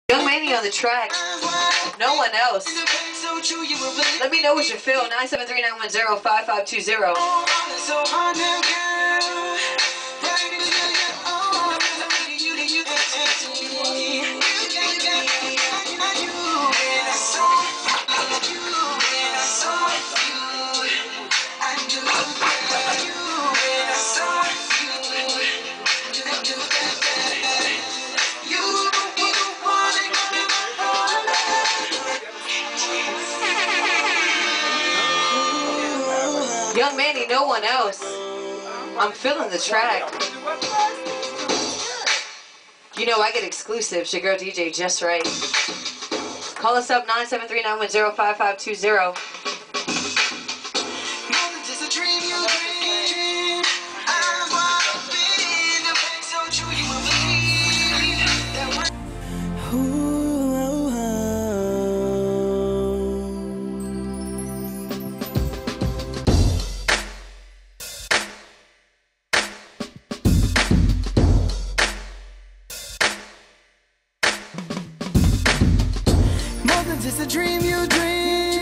Young Manny on the track. No one else. Let me know what you feel. 973-910-5520. Young Manny, no one else. I'm feeling the track. You know I get exclusives. Your girl DJ Jess Ryte. Call us up 973-910-5520. Just a dream you dream.